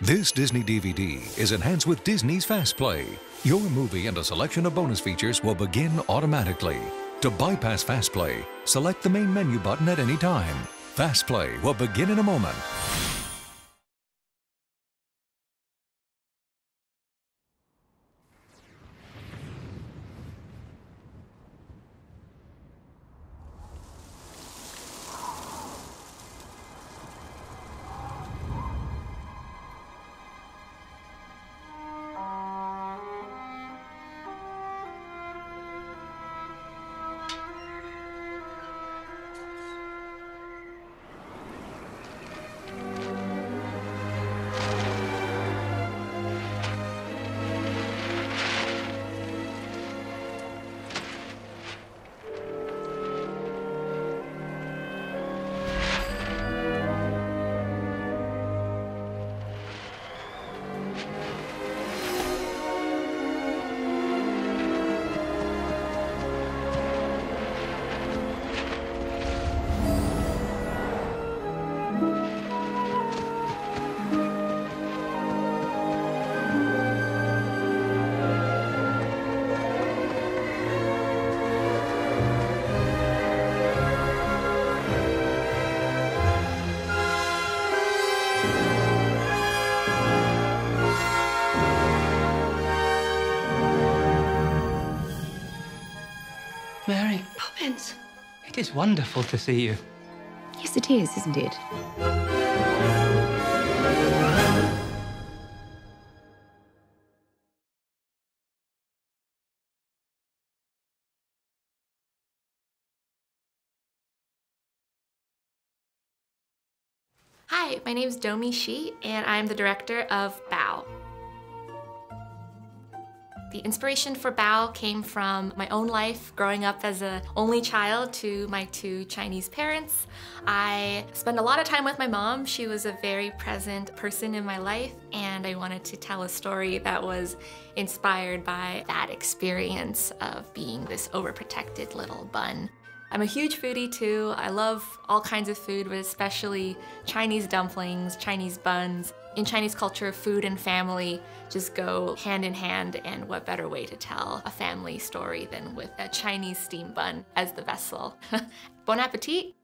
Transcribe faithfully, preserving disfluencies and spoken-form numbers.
This Disney D V D is enhanced with Disney's Fast Play. Your movie and a selection of bonus features will begin automatically. To bypass Fast Play, select the main menu button at any time. Fast Play will begin in a moment. Mary. Poppins. It is wonderful to see you. Yes, it is, isn't it? Hi, my name is Domi Shi, and I'm the director of Bao. The inspiration for Bao came from my own life growing up as an only child to my two Chinese parents. I spent a lot of time with my mom. She was a very present person in my life, and I wanted to tell a story that was inspired by that experience of being this overprotected little bun. I'm a huge foodie too. I love all kinds of food, but especially Chinese dumplings, Chinese buns. In Chinese culture, food and family just go hand in hand, and what better way to tell a family story than with a Chinese steam bun as the vessel. Bon appetit!